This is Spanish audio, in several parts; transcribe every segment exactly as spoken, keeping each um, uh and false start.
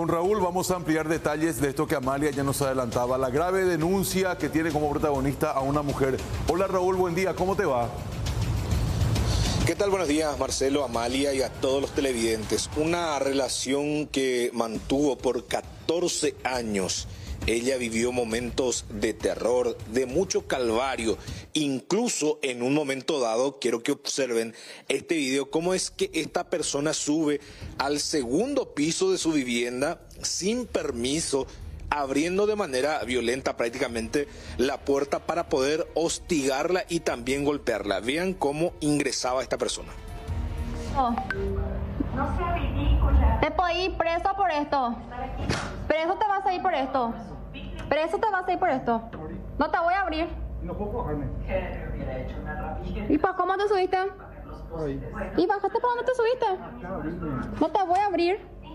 Con Raúl vamos a ampliar detalles de esto que Amalia ya nos adelantaba, la grave denuncia que tiene como protagonista a una mujer. Hola Raúl, buen día, ¿cómo te va? ¿Qué tal? Buenos días, Marcelo, Amalia y a todos los televidentes. Una relación que mantuvo por catorce años. Ella vivió momentos de terror, de mucho calvario. Incluso en un momento dado, quiero que observen este video, cómo es que esta persona sube al segundo piso de su vivienda sin permiso, abriendo de manera violenta prácticamente la puerta para poder hostigarla y también golpearla. Vean cómo ingresaba esta persona. Oh. No sea ridícula. Te puedo ir preso por esto. Preso te vas a ir por esto. Preso te vas a ir por esto. No te voy a abrir. No puedo cogerme. ¿Y para cómo te subiste? Ahí. ¿Y bajaste para dónde te subiste? No te voy a abrir.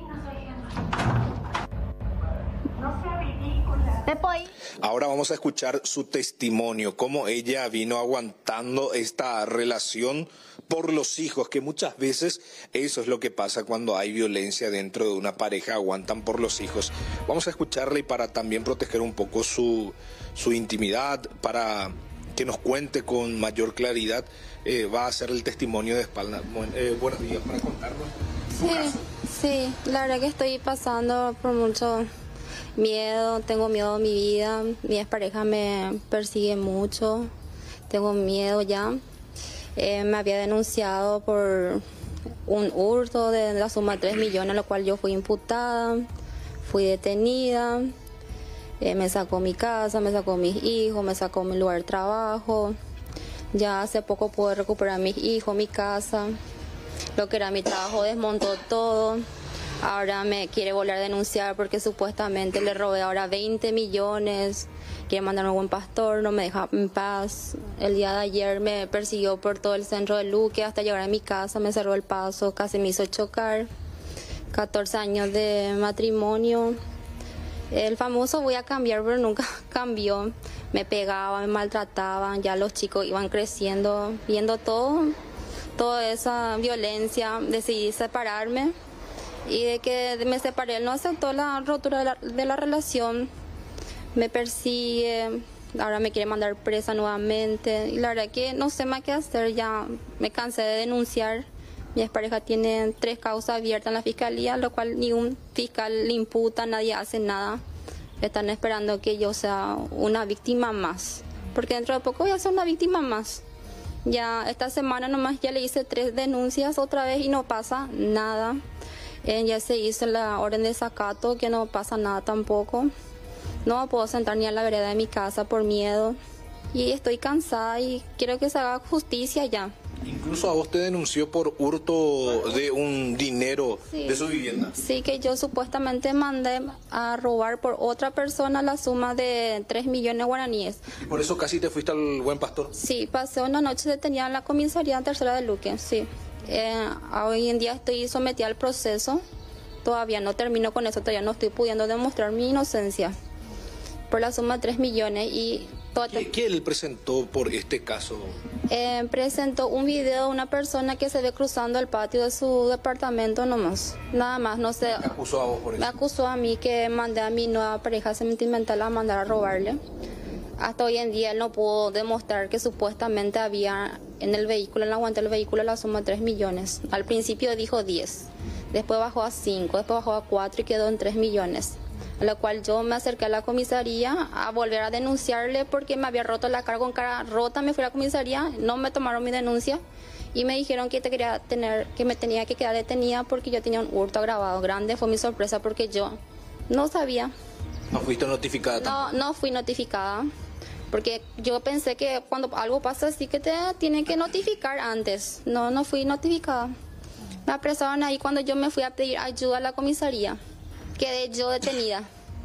No sea ridícula. Te puedo ir. Ahora vamos a escuchar su testimonio, cómo ella vino aguantando esta relación por los hijos, que muchas veces eso es lo que pasa cuando hay violencia dentro de una pareja, aguantan por los hijos. Vamos a escucharla y para también proteger un poco su, su intimidad, para que nos cuente con mayor claridad, eh, va a hacer el testimonio de espalda. Buen, eh, buenos días, para contarnos su Sí, caso. sí, la verdad que estoy pasando por mucho miedo, tengo miedo a mi vida, mi expareja me persigue mucho, tengo miedo ya. Eh, me había denunciado por un hurto de la suma de tres millones, a lo cual yo fui imputada, fui detenida, eh, me sacó mi casa, me sacó mis hijos, me sacó mi lugar de trabajo. Ya hace poco pude recuperar mis hijos, mi casa, lo que era mi trabajo desmontó todo. Ahora me quiere volver a denunciar porque supuestamente le robé ahora veinte millones. Quiere mandarme a buen pastor, no me deja en paz. El día de ayer me persiguió por todo el centro de Luque hasta llegar a mi casa, me cerró el paso, casi me hizo chocar. catorce años de matrimonio. El famoso voy a cambiar, pero nunca cambió. Me pegaba, me maltrataban, ya los chicos iban creciendo, viendo todo, toda esa violencia. Decidí separarme y de que me separé, él no aceptó la rotura de la, de la relación. Me persigue, ahora me quiere mandar presa nuevamente y la verdad que no sé más qué hacer, ya me cansé de denunciar. Mi expareja tiene tres causas abiertas en la fiscalía, lo cual ni un fiscal le imputa, nadie hace nada. Están esperando que yo sea una víctima más, porque dentro de poco voy a ser una víctima más. Ya esta semana nomás ya le hice tres denuncias otra vez y no pasa nada. Eh, ya se hizo la orden de desacato, que no pasa nada tampoco. No me puedo sentar ni a la vereda de mi casa por miedo. Y estoy cansada y quiero que se haga justicia ya. Incluso a vos te denunció por hurto de un dinero Sí. de su vivienda. Sí, que yo supuestamente mandé a robar por otra persona la suma de tres millones de guaraníes. Y por eso casi te fuiste al buen pastor. Sí, pasé una noche detenida en la comisaría tercera de Luque, sí. Eh, hoy en día estoy sometida al proceso. Todavía no termino con eso, todavía no estoy pudiendo demostrar mi inocencia por la suma de tres millones y todo. ¿Qué, qué él presentó por este caso? Eh, presentó un video de una persona que se ve cruzando el patio de su departamento nomás, nada más, no sé. ¿Te acusó a vos por eso? Me acusó a mí que mandé a mi nueva pareja sentimental a mandar a robarle. Hasta hoy en día él no pudo demostrar que supuestamente había en el vehículo, en la guante del vehículo, la suma de tres millones. Al principio dijo diez, después bajó a cinco, después bajó a cuatro y quedó en tres millones. A lo cual yo me acerqué a la comisaría a volver a denunciarle porque me había roto la cara con cara rota. Me fui a la comisaría, no me tomaron mi denuncia y me dijeron que, te quería tener, que me tenía que quedar detenida porque yo tenía un hurto agravado grande. Fue mi sorpresa porque yo no sabía. ¿No fuiste notificada tampoco? No, no fui notificada. Porque yo pensé que cuando algo pasa así que te tienen que notificar antes. No, no fui notificada. Me apresaron ahí cuando yo me fui a pedir ayuda a la comisaría. Quedé yo detenida.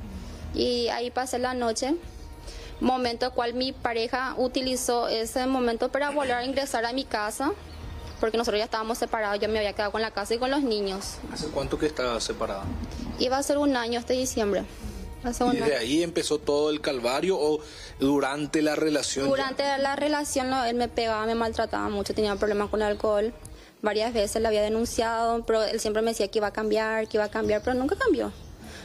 Y ahí pasé la noche. Momento en cual mi pareja utilizó ese momento para volver a ingresar a mi casa. Porque nosotros ya estábamos separados. Yo me había quedado con la casa y con los niños. ¿Hace cuánto que estás separada? Iba a ser un año este diciembre. Hace un ¿Y de año. ahí empezó todo el calvario o durante la relación? Durante la relación no, él me pegaba, me maltrataba mucho, tenía problemas con el alcohol. Varias veces le había denunciado, pero él siempre me decía que iba a cambiar, que iba a cambiar, pero nunca cambió.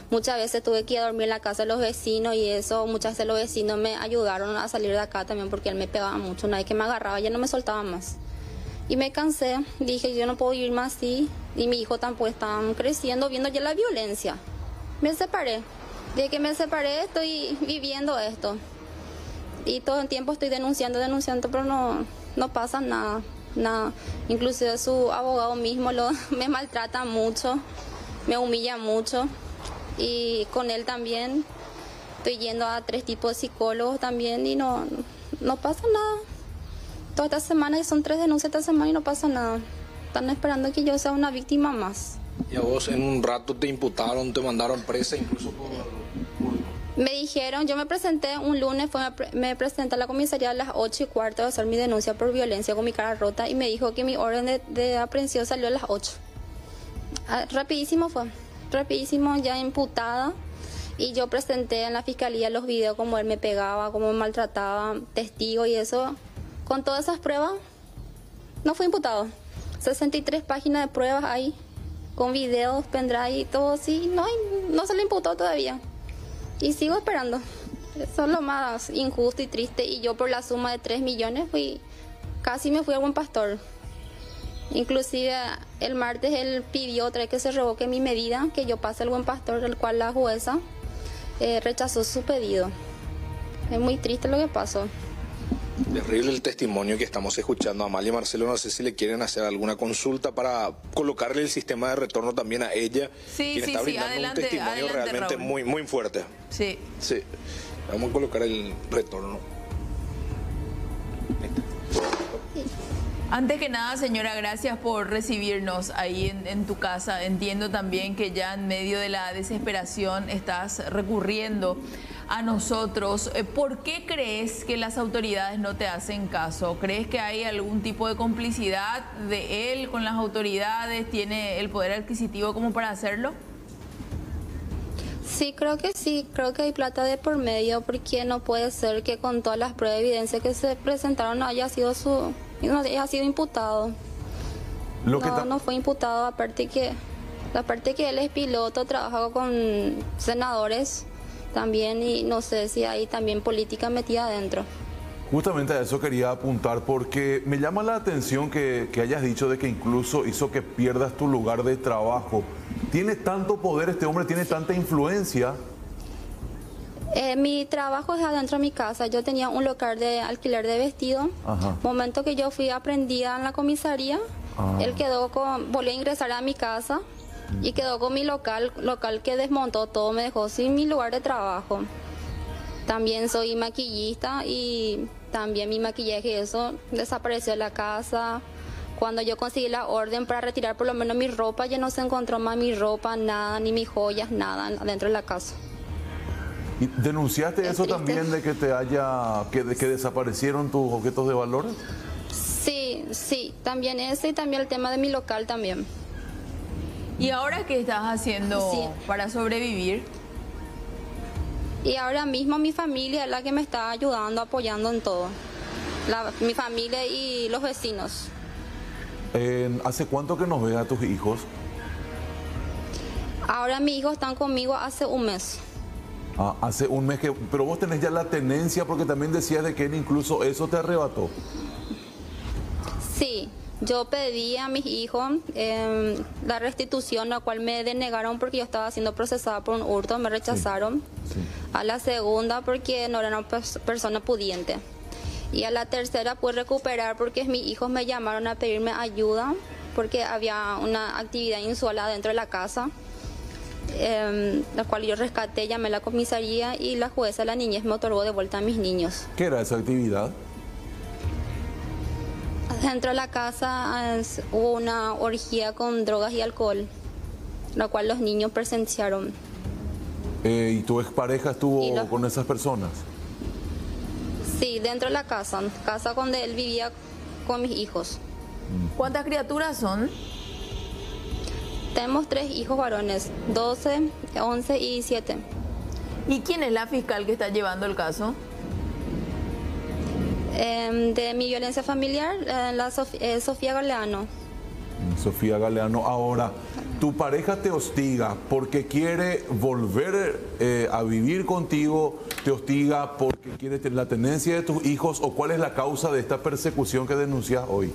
Muchas veces tuve que ir a dormir en la casa de los vecinos y eso, muchas veces los vecinos me ayudaron a salir de acá también porque él me pegaba mucho. Una vez que me agarraba ya no me soltaba más. Y me cansé, dije yo no puedo vivir más así y mi hijo tampoco estaban creciendo viendo ya la violencia. Me separé, desde que me separé estoy viviendo esto. Y todo el tiempo estoy denunciando, denunciando, pero no, no pasa nada, nada. Inclusive su abogado mismo lo, me maltrata mucho, me humilla mucho. Y con él también estoy yendo a tres tipos de psicólogos también y no, no pasa nada. Toda esta semana, son tres denuncias esta semana y no pasa nada. Están esperando que yo sea una víctima más. Y a vos en un rato te imputaron, te mandaron presa incluso por... Me dijeron, yo me presenté un lunes, fue, me presenté a la comisaría a las ocho y cuarto a hacer mi denuncia por violencia con mi cara rota y me dijo que mi orden de, de aprehensión salió a las ocho. Ah, rapidísimo fue, rapidísimo, ya imputada. Y yo presenté en la fiscalía los videos como él me pegaba, cómo me maltrataba, testigos y eso. Con todas esas pruebas, no fue imputado. sesenta y tres páginas de pruebas ahí, con videos, pendrive y todo así. No, no se le imputó todavía. Y sigo esperando. Eso es lo más injusto y triste. Y yo por la suma de tres millones fui, casi me fui a Buen Pastor. Inclusive el martes él pidió otra vez que se revoque mi medida, que yo pase al Buen Pastor, el cual la jueza eh, rechazó su pedido. Es muy triste lo que pasó. Terrible el testimonio que estamos escuchando. Amalia y Marcelo, no sé si le quieren hacer alguna consulta para colocarle el sistema de retorno también a ella. Sí, quien sí, está sí, brindando adelante, un testimonio adelante, realmente Raúl. muy, muy fuerte. Sí. Sí, vamos a colocar el retorno. Antes que nada, señora, gracias por recibirnos ahí en, en tu casa. Entiendo también que ya en medio de la desesperación estás recurriendo a nosotros. ¿Por qué crees que las autoridades no te hacen caso? ¿Crees que hay algún tipo de complicidad de él con las autoridades? ¿Tiene el poder adquisitivo como para hacerlo? Sí, creo que sí, creo que hay plata de por medio, porque no puede ser que con todas las pruebas de evidencia que se presentaron no haya sido su, no haya sido imputado. Lo que No, ta- no fue imputado, aparte que, aparte que él es piloto, trabaja con senadores también y no sé si hay también política metida adentro. Justamente a eso quería apuntar porque me llama la atención que, que hayas dicho de que incluso hizo que pierdas tu lugar de trabajo. ¿Tiene tanto poder este hombre, tiene tanta influencia? Eh, mi trabajo es adentro de mi casa. Yo tenía un local de alquiler de vestido. Ajá. Momento que yo fui aprendida en la comisaría, Ah. él quedó con, volvió a ingresar a mi casa y quedó con mi local, local que desmontó todo, me dejó sin mi lugar de trabajo. También soy maquillista y también mi maquillaje y eso desapareció de la casa. Cuando yo conseguí la orden para retirar por lo menos mi ropa, ya no se encontró más mi ropa, nada, ni mis joyas, nada dentro de la casa. ¿Y denunciaste Es eso triste. también de que te haya, que, de que desaparecieron tus objetos de valores? Sí, sí, también ese y también el tema de mi local también. ¿Y ahora qué estás haciendo Sí. para sobrevivir? Y ahora mismo mi familia es la que me está ayudando, apoyando en todo. La- mi familia y los vecinos. Eh, ¿Hace cuánto que nos ves a tus hijos? Ahora mis hijos están conmigo hace un mes. Ah, hace un mes que... Pero vos tenés ya la tenencia porque también decías de que él incluso eso te arrebató. Sí, yo pedí a mis hijos eh, la restitución, la cual me denegaron porque yo estaba siendo procesada por un hurto, me rechazaron. Sí. A la segunda porque no era una pers- persona pudiente. Y a la tercera pude recuperar porque mis hijos me llamaron a pedirme ayuda porque había una actividad inusual dentro de la casa, eh, la cual yo rescaté, llamé a la comisaría y la jueza de la niñez me otorgó de vuelta a mis niños. ¿Qué era esa actividad? Dentro de la casa es- hubo una orgía con drogas y alcohol, la cual los niños presenciaron. Eh, ¿Y tu expareja estuvo Y lo- con esas personas? Sí, dentro de la casa, casa donde él vivía con mis hijos. ¿Cuántas criaturas son? Tenemos tres hijos varones, doce, once y siete. ¿Y quién es la fiscal que está llevando el caso? Eh, de mi violencia familiar, eh, la Sof- eh, Sofía Galeano. Sofía Galeano. Ahora, tu pareja te hostiga porque quiere volver eh, a vivir contigo, te hostiga porque quiere tener la tenencia de tus hijos, o cuál es la causa de esta persecución que denuncias hoy.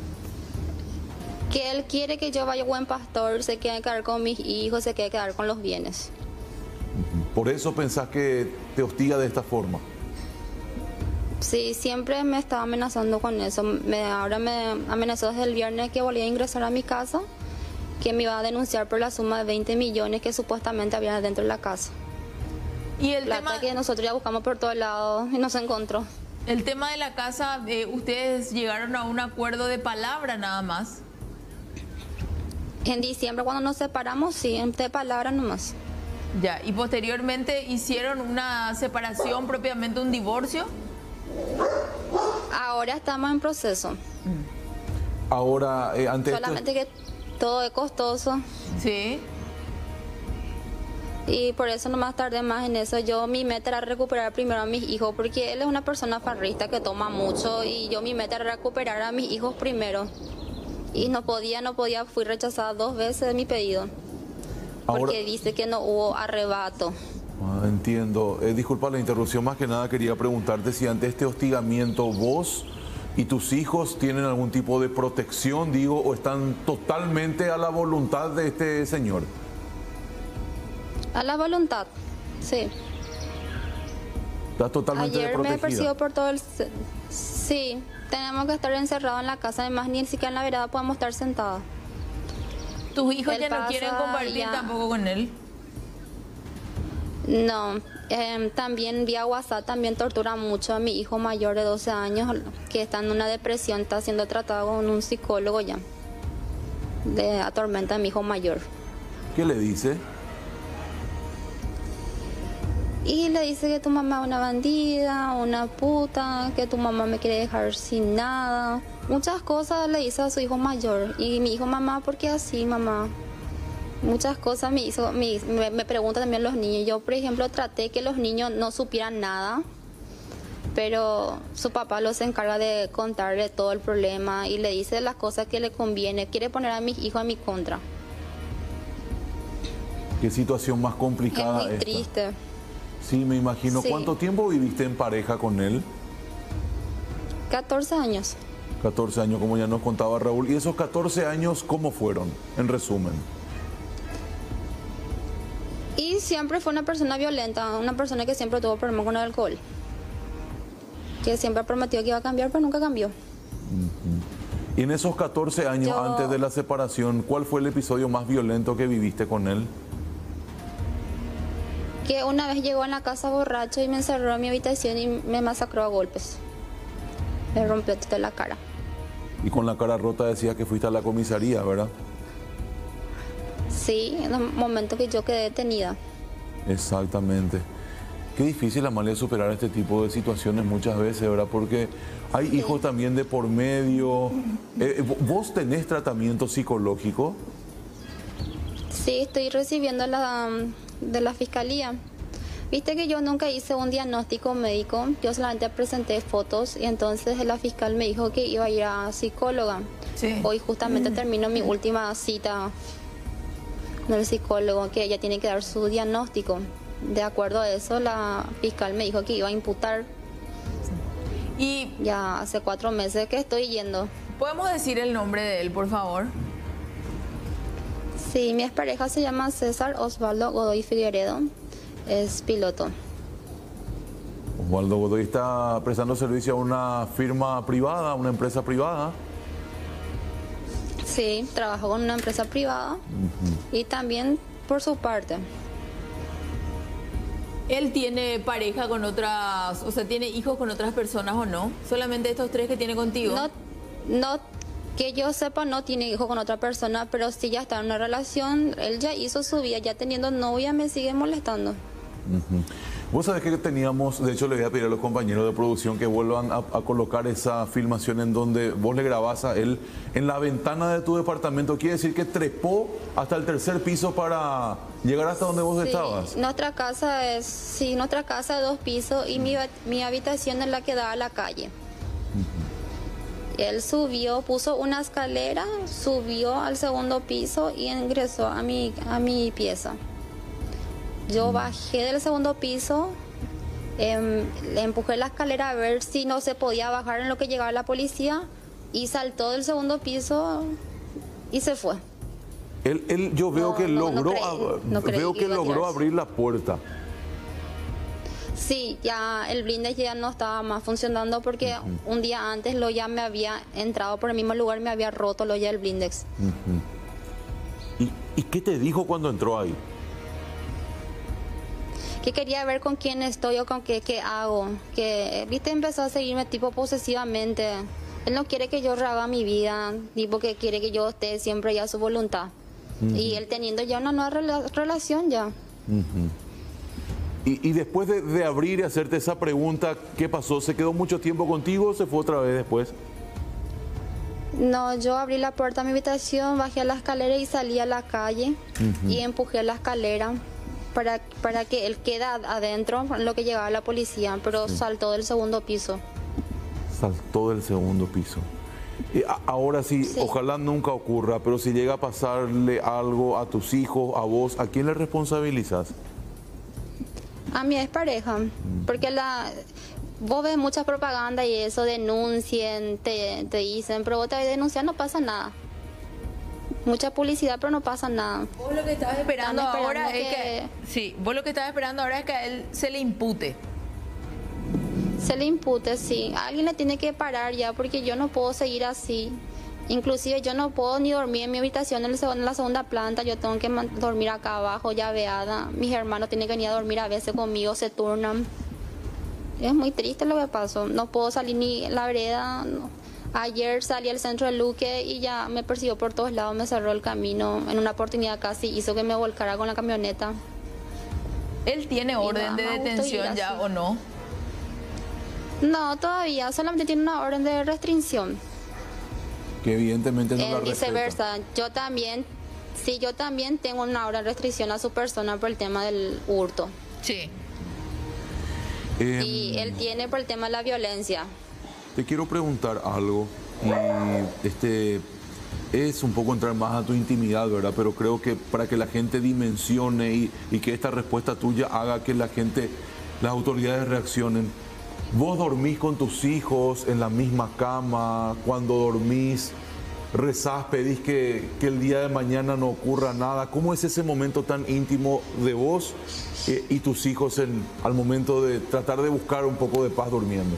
Que él quiere que yo vaya buen pastor, se quede quedar con mis hijos, se quede quedar con los bienes. Por eso pensás que te hostiga de esta forma. Sí, siempre me estaba amenazando con eso. Me, ahora me amenazó desde el viernes que volvía a ingresar a mi casa, que me iba a denunciar por la suma de veinte millones que supuestamente había dentro de la casa. Y el Plata tema, que nosotros ya buscamos por todos lados y no se encontró. el tema de la casa, eh, ustedes llegaron a un acuerdo de palabra nada más. En diciembre cuando nos separamos, sí, de palabras nomás. Ya, y posteriormente hicieron una separación, propiamente un divorcio. Ahora estamos en proceso. Ahora, eh, ante esto, Solamente que todo es costoso Sí. y por eso nomás tardé más en eso. Yo mi meta era recuperar primero a mis hijos porque él es una persona farrista que toma mucho y yo mi meta era recuperar a mis hijos primero. Y no podía, no podía, fui rechazada dos veces de mi pedido. Ahora- Porque dice que no hubo arrebato. Ah, entiendo. Eh, disculpa la interrupción, más que nada quería preguntarte si ante este hostigamiento vos y tus hijos tienen algún tipo de protección, digo, o están totalmente a la voluntad de este señor. A la voluntad, sí. Estás totalmente Ayer me desprotegida. persiguió por todo el... ce- Sí, tenemos que estar encerrados en la casa, además ni siquiera en la vereda podemos estar sentados. Tus hijos Él ya no pasa quieren compartir ya- tampoco con él. No, em, también vía WhatsApp también tortura mucho a mi hijo mayor de doce años que está en una depresión, está siendo tratado con un psicólogo ya. Le atormenta a mi hijo mayor. ¿Qué le dice? Y le dice que tu mamá es una bandida, una puta, que tu mamá me quiere dejar sin nada. Muchas cosas le dice a su hijo mayor. Y mi hijo, mamá, ¿por qué así, mamá? Muchas cosas me hizo, me, me, me preguntan también los niños. Yo, por ejemplo, traté que los niños no supieran nada, pero su papá los encarga de contarle todo el problema y le dice las cosas que le conviene. Quiere poner a mis hijos a mi contra. ¿Qué situación más Es complicada muy esta? triste. Sí, me imagino. Sí. ¿Cuánto tiempo viviste en pareja con él? catorce años. catorce años, como ya nos contaba Raúl. ¿Y esos catorce años cómo fueron, en resumen? Y siempre fue una persona violenta, una persona que siempre tuvo problemas con el alcohol. Que siempre prometió que iba a cambiar, pero nunca cambió. Y en esos catorce años Yo- antes de la separación, ¿cuál fue el episodio más violento que viviste con él? Que una vez llegó a la casa borracho y me encerró en mi habitación y me masacró a golpes. Me rompió toda la cara. Y con la cara rota decía que fuiste a la comisaría, ¿verdad? Sí, en el momento que yo quedé detenida. Exactamente. Qué difícil, Amalia, superar este tipo de situaciones muchas veces, ¿verdad? Porque hay hijos también de por medio. Eh, ¿Vos tenés tratamiento psicológico? Sí, estoy recibiendo la, de la fiscalía. Viste que yo nunca hice un diagnóstico médico, yo solamente presenté fotos y entonces la fiscal me dijo que iba a ir a psicóloga. Sí. Hoy justamente termino mi última cita con el psicólogo, que ella tiene que dar su diagnóstico. De acuerdo a eso, la fiscal me dijo que iba a imputar. Y Ya hace cuatro meses que estoy yendo. podemos decir el nombre de él, por favor. Sí, mi expareja se llama César Osvaldo Godoy Figueredo, es piloto. Osvaldo Godoy está prestando servicio a una firma privada, a una empresa privada. Sí, trabajo con una empresa privada y también por su parte. ¿Él tiene pareja con otras, o sea, tiene hijos con otras personas o no? ¿Solamente estos tres que tiene contigo? No, no, que yo sepa, no tiene hijo con otra persona, pero sí ya está en una relación. Él ya hizo su vida, ya teniendo novia, me sigue molestando. Ujú. Vos sabés que teníamos, de hecho le voy a pedir a los compañeros de producción que vuelvan a, a colocar esa filmación en donde vos le grabás a él en la ventana de tu departamento. Quiere decir que trepó hasta el tercer piso para llegar hasta donde vos Sí, estabas. nuestra casa es, sí, nuestra casa de dos pisos y mi, mi habitación es la que da a la calle. Él subió, puso una escalera, subió al segundo piso y ingresó a mi, a mi pieza. Yo bajé del segundo piso, eh, le empujé la escalera a ver si no se podía bajar en lo que llegaba la policía y saltó del segundo piso y se fue. Él, él, yo veo No, que no, no logró, creí, ab- no creí veo que que iba a logró tirarse. abrir la puerta. Sí, ya el blindage ya no estaba más funcionando porque un día antes lo ya me había entrado por el mismo lugar, me había roto lo ya el blindex. ¿Y, ¿Y qué te dijo cuando entró ahí? Que quería ver con quién estoy o con qué, qué hago. Que, viste, empezó a seguirme tipo posesivamente. Él no quiere que yo rehaga mi vida, tipo que quiere que yo esté siempre ya a su voluntad. Y él teniendo ya una nueva rela- relación ya. Y, y después de, de abrir y hacerte esa pregunta, ¿qué pasó? ¿Se quedó mucho tiempo contigo o se fue otra vez después? No, yo abrí la puerta de mi habitación, bajé a la escalera y salí a la calle y empujé la escalera para, para que él quede ad- adentro en lo que llegaba la policía, pero saltó del segundo piso. Saltó del segundo piso. Y a- ahora sí, Sí. ojalá nunca ocurra, pero si llega a pasarle algo a tus hijos, a vos, ¿a quién le responsabilizas? A mi expareja, porque la, vos ves mucha propaganda y eso, denuncien, te, te dicen, pero vos te denunciar, no pasa nada. Mucha publicidad, pero no pasa nada. Vos lo que estabas esperando, Están esperando ahora es que... que- Sí, vos lo que estabas esperando ahora es que a él se le impute. Se le impute, sí. Alguien le tiene que parar ya, porque yo no puedo seguir así. Inclusive yo no puedo ni dormir en mi habitación en, el seg- en la segunda planta, yo tengo que man- dormir acá abajo, llaveada. Mis hermanos tienen que venir a dormir a veces conmigo, se turnan. Es muy triste lo que pasó. No puedo salir ni en la vereda. no. Ayer salí al centro de Luque y ya me persiguió por todos lados, me cerró el camino. En una oportunidad casi hizo que me volcara con la camioneta. ¿Él tiene orden de me gusta detención ir ya así. o no? No, todavía, solamente tiene una orden de restricción. Que evidentemente no la En respeta. viceversa, yo también, sí, yo también tengo una orden de restricción a su persona por el tema del hurto. Sí. Em, Y él tiene por el tema de la violencia. Te quiero preguntar algo y este es un poco entrar más a tu intimidad, ¿verdad? Pero creo que para que la gente dimensione y, y que esta respuesta tuya haga que la gente, las autoridades reaccionen. ¿Vos dormís con tus hijos en la misma cama? Cuando dormís, rezás, pedís que, que el día de mañana no ocurra nada. ¿Cómo es ese momento tan íntimo de vos eh, y tus hijos en, al momento de tratar de buscar un poco de paz durmiendo?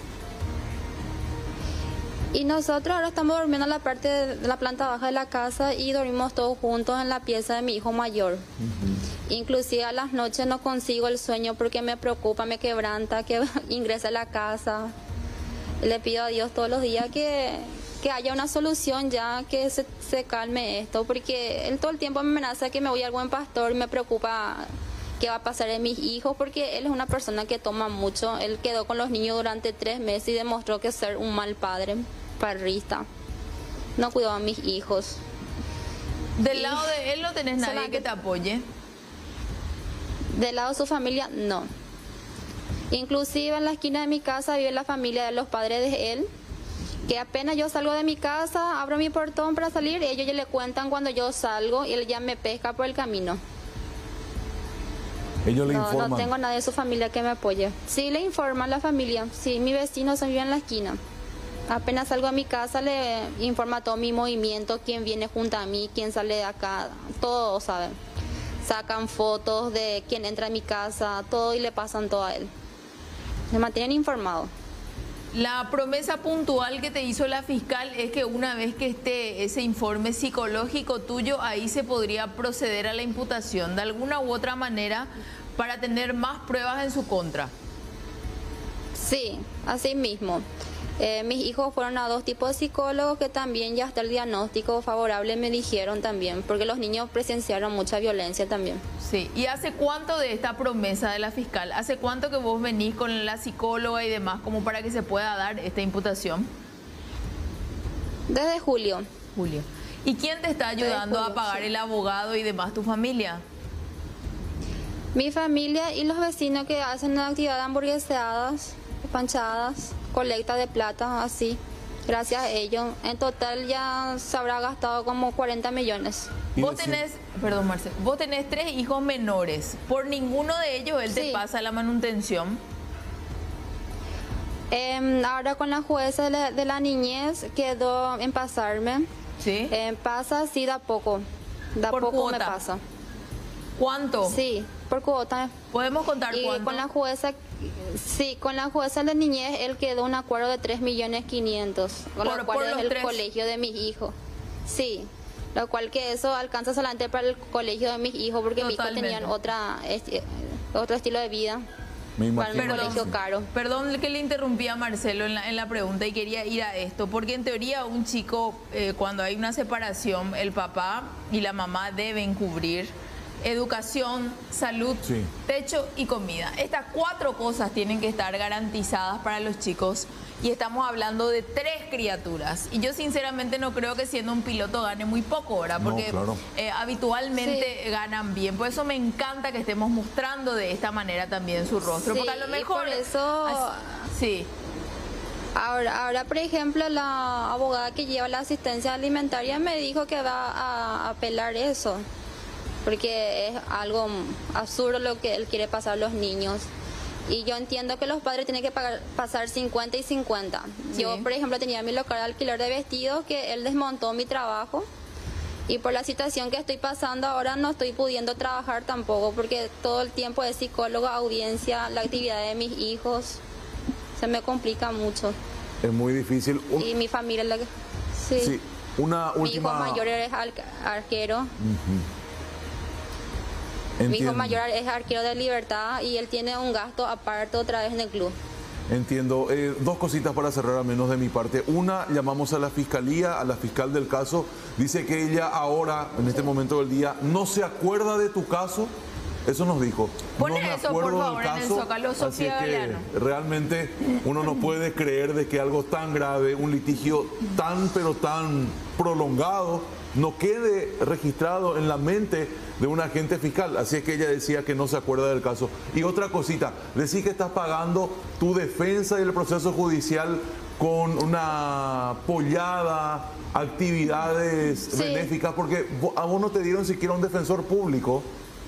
Y nosotros ahora estamos durmiendo en la parte de la planta baja de la casa y dormimos todos juntos en la pieza de mi hijo mayor. Inclusive a las noches no consigo el sueño porque me preocupa, me quebranta que ingrese a la casa. Le pido a Dios todos los días que, que haya una solución ya, que se, se calme esto, porque él todo el tiempo me amenaza que me voy al buen pastor y me preocupa qué va a pasar en mis hijos, porque él es una persona que toma mucho. Él quedó con los niños durante tres meses y demostró que es ser un mal padre, parrista. No cuidó a mis hijos. Del Y lado de él no tenés nadie solamente- que te apoye. Del lado de su familia, no. Inclusive en la esquina de mi casa vive la familia de los padres de él, que apenas yo salgo de mi casa, abro mi portón para salir, ellos ya le cuentan cuando yo salgo y él ya me pesca por el camino. Ellos le No, informan. no tengo nadie de su familia que me apoye. Sí, le informan la familia. Sí, mi vecino se vive en la esquina. Apenas salgo a mi casa, le informa todo mi movimiento, quién viene junto a mí, quién sale de acá, todo, ¿saben? Sacan fotos de quién entra a mi casa, todo, y le pasan todo a él. Me mantienen informado. La promesa puntual que te hizo la fiscal es que una vez que esté ese informe psicológico tuyo, ahí se podría proceder a la imputación de alguna u otra manera para tener más pruebas en su contra. Sí, así mismo. Eh, mis hijos fueron a dos tipos de psicólogos que también ya hasta el diagnóstico favorable me dijeron también, porque los niños presenciaron mucha violencia también. Sí, ¿y hace cuánto de esta promesa de la fiscal? ¿Hace cuánto que vos venís con la psicóloga y demás como para que se pueda dar esta imputación? Desde julio. Julio. ¿Y quién te está ayudando julio, a pagar sí. el abogado y demás, tu familia? Mi familia y los vecinos que hacen actividades hamburgueseadas, panchadas, colecta de plata, así. Gracias a ellos. En total ya se habrá gastado como cuarenta millones. Vos tenés, perdón Marcelo, vos tenés tres hijos menores. ¿Por ninguno de ellos él te Sí. pasa la manutención? Eh, ahora con la jueza de la, de la niñez quedó en pasarme. ¿Sí? Eh, pasa, sí, da poco. Da Por poco me cuota. pasa. ¿Cuánto? Sí, por cuota. ¿Podemos contar Y cuánto? con la jueza, sí, con la jueza de niñez él quedó un acuerdo de tres millones quinientos, con Por- lo cual por es los el tres. colegio de mis hijos. Sí, lo cual que eso alcanza solamente para el colegio de mis hijos, porque mis hijos Totalmente. tenían otra, esti- otro estilo de vida. Me Para mi imagino. colegio caro. Perdón que le interrumpí a Marcelo en la, en la pregunta y quería ir a esto, porque en teoría un chico, eh, cuando hay una separación, el papá y la mamá deben cubrir educación, salud, Sí. techo y comida. Estas cuatro cosas tienen que estar garantizadas para los chicos y estamos hablando de tres criaturas. Y yo sinceramente no creo que siendo un piloto gane muy poco, ¿verdad? No, Porque claro. eh, habitualmente ganan bien. Por eso me encanta que estemos mostrando de esta manera también su rostro. Sí, porque a lo y mejor... por eso- As- Sí. Ahora, ahora, por ejemplo, la abogada que lleva la asistencia alimentaria me dijo que va a apelar eso, porque es algo absurdo lo que él quiere pasar a los niños. Y yo entiendo que los padres tienen que pagar, pasar cincuenta y cincuenta. Sí. Yo, por ejemplo, tenía mi local de alquiler de vestidos que él desmontó mi trabajo. Y por la situación que estoy pasando ahora no estoy pudiendo trabajar tampoco, porque todo el tiempo es psicólogo, audiencia, la actividad de mis hijos. Se me complica mucho. Es muy difícil. Un- Y mi familia es la que... Sí. sí, una Mi hijo última. mayor es al- arquero. Mi hijo Entiendo. mayor es arquero de Libertad y él tiene un gasto aparte otra vez en el club. Entiendo. Eh, dos cositas para cerrar, al menos de mi parte. Una, llamamos a la fiscalía, a la fiscal del caso. Dice que ella ahora, en este momento del día, no se acuerda de tu caso. Eso nos dijo. Pone no me eso, por acuerdo del favor, en el caso, Zócalo, así Sofía que Galeano. realmente uno no puede creer de que algo tan grave, un litigio tan pero tan prolongado, no quede registrado en la mente de un agente fiscal. Así es que ella decía que no se acuerda del caso. Y otra cosita, decís que estás pagando tu defensa y el proceso judicial con una pollada, actividades Sí. benéficas, porque vo- a vos no te dieron siquiera un defensor público.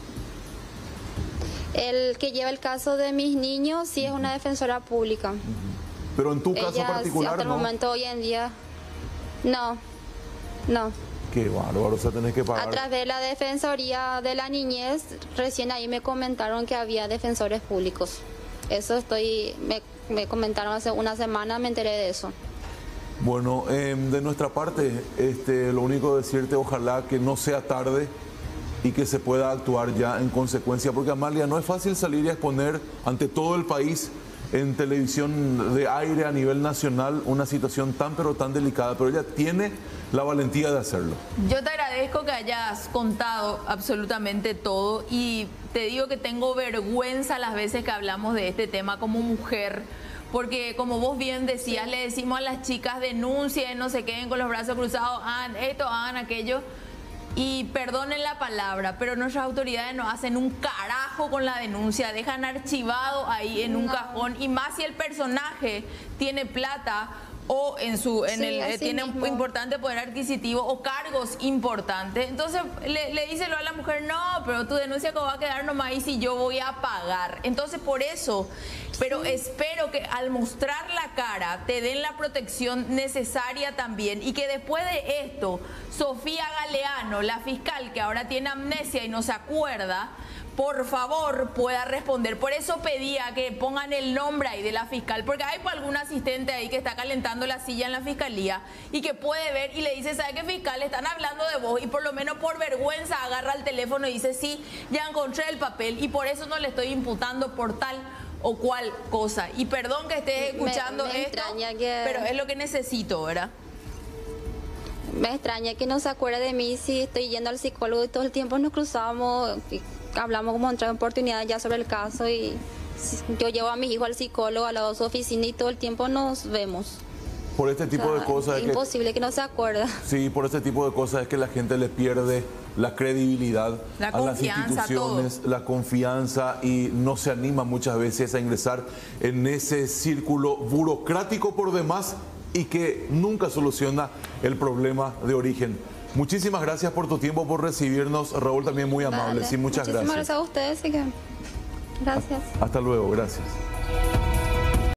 El que lleva el caso de mis niños sí es una defensora pública. Pero en tu caso Ella sí, particular, hasta el ¿no? momento hoy en día no, no. Qué bárbaro, o sea, tenés que pagar. A través de la Defensoría de la Niñez, recién ahí me comentaron que había defensores públicos. Eso estoy, me, me comentaron hace una semana, me enteré de eso. Bueno, eh, de nuestra parte, este, lo único decirte, ojalá que no sea tarde y que se pueda actuar ya en consecuencia, porque Amalia, no es fácil salir y exponer ante todo el país en televisión de aire a nivel nacional una situación tan pero tan delicada, pero ella tiene la valentía de hacerlo. Yo te agradezco que hayas contado absolutamente todo y te digo que tengo vergüenza las veces que hablamos de este tema como mujer, porque como vos bien decías, le decimos a las chicas denuncien, no se queden con los brazos cruzados, hagan esto, hagan aquello. Y perdonen la palabra, pero nuestras autoridades no hacen un carajo con la denuncia, dejan archivado ahí en un cajón, y más si el personaje tiene plata o en su en Sí, el eh, así tiene un mismo. importante poder adquisitivo o cargos importantes. Entonces le, le dice lo a la mujer, no, pero tu denuncia que va a quedar nomás ahí si yo voy a pagar. Entonces por eso, pero espero que al mostrar la cara te den la protección necesaria también, y que después de esto Sofía Galeano, la fiscal que ahora tiene amnesia y no se acuerda, por favor pueda responder. Por eso pedía que pongan el nombre ahí de la fiscal, porque hay algún asistente ahí que está calentando la silla en la fiscalía y que puede ver y le dice, ¿sabe qué, fiscal? Están hablando de vos, y por lo menos por vergüenza agarra el teléfono y dice, sí, ya encontré el papel y por eso no le estoy imputando por tal o cual cosa. Y perdón que estés Me- escuchando me esto, extraña que- pero es lo que necesito, ¿verdad? Me extraña que no se acuerde de mí si estoy yendo al psicólogo y todo el tiempo nos cruzamos, y hablamos como en otra oportunidad ya sobre el caso, y si- yo llevo a mis hijos al psicólogo, al lado de su oficina, y todo el tiempo nos vemos. Por este tipo O sea, de cosas es que, imposible que no se acuerda. sí, por este tipo de cosas es que la gente le pierde la credibilidad La a las confianza, instituciones, la confianza, y no se anima muchas veces a ingresar en ese círculo burocrático por demás, y que nunca soluciona el problema de origen. Muchísimas gracias por tu tiempo, por recibirnos. Raúl, también muy amable. Vale. Sí, muchas Muchísimas gracias. gracias a ustedes, así que gracias. Hasta luego, gracias.